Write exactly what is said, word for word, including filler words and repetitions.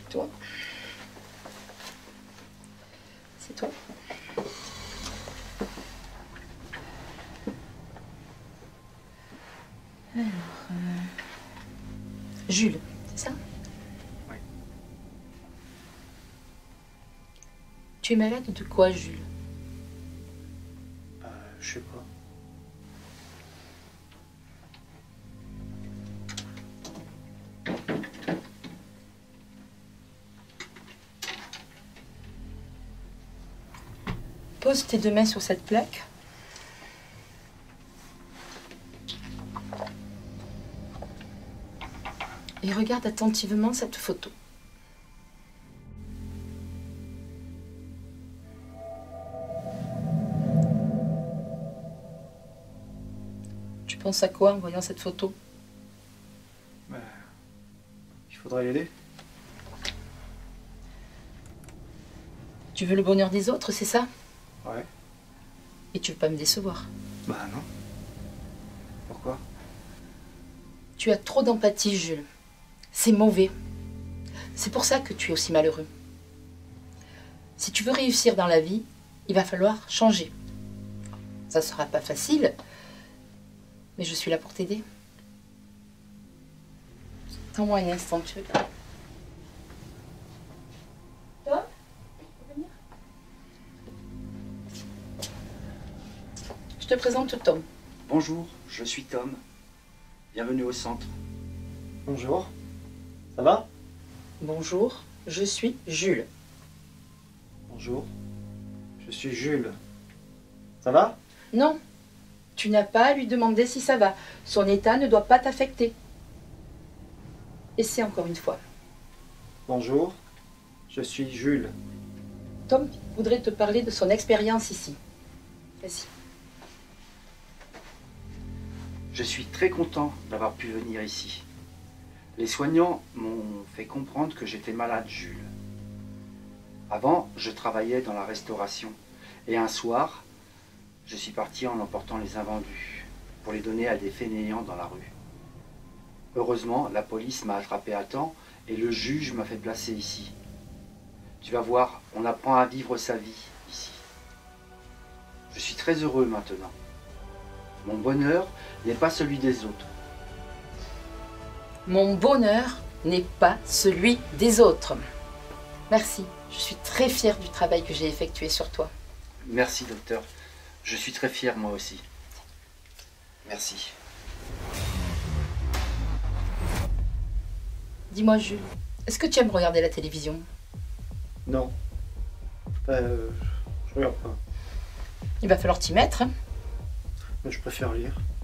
C'est toi. C'est toi. Alors, euh... Jules, c'est ça? Oui. Tu es malade de quoi, Jules? Bah, je sais pas. Pose tes deux mains sur cette plaque. Et regarde attentivement cette photo. Tu penses à quoi en voyant cette photo? Bah, il faudrait l'aider. Tu veux le bonheur des autres, c'est ça? Ouais. Et tu veux pas me décevoir? Bah non. Pourquoi? Tu as trop d'empathie, Jules. C'est mauvais. C'est pour ça que tu es aussi malheureux. Si tu veux réussir dans la vie, il va falloir changer. Ça sera pas facile, mais je suis là pour t'aider. Attends-moi un instant, tu veux pas? Tom, tu peux venir? Je te présente Tom. Bonjour, je suis Tom. Bienvenue au centre. Bonjour. Ça va? Bonjour, je suis Jules. Bonjour. Je suis Jules. Ça va? Non, tu n'as pas à lui demander si ça va. Son état ne doit pas t'affecter. Essaie encore une fois. Bonjour. Je suis Jules. Tom voudrait te parler de son expérience ici. Vas-y. Je suis très content d'avoir pu venir ici. Les soignants m'ont fait comprendre que j'étais malade, Jules. Avant, je travaillais dans la restauration. Et un soir, je suis parti en emportant les invendus pour les donner à des fainéants dans la rue. Heureusement, la police m'a attrapé à temps et le juge m'a fait placer ici. Tu vas voir, on apprend à vivre sa vie ici. Je suis très heureux maintenant. Mon bonheur n'est pas celui des autres. Mon bonheur n'est pas celui des autres. Merci. Je suis très fière du travail que j'ai effectué sur toi. Merci, docteur. Je suis très fier, moi aussi. Merci. Dis-moi, Jules, est-ce que tu aimes regarder la télévision? Non. Euh, je regarde pas. Il va falloir t'y mettre, hein. Mais je préfère lire.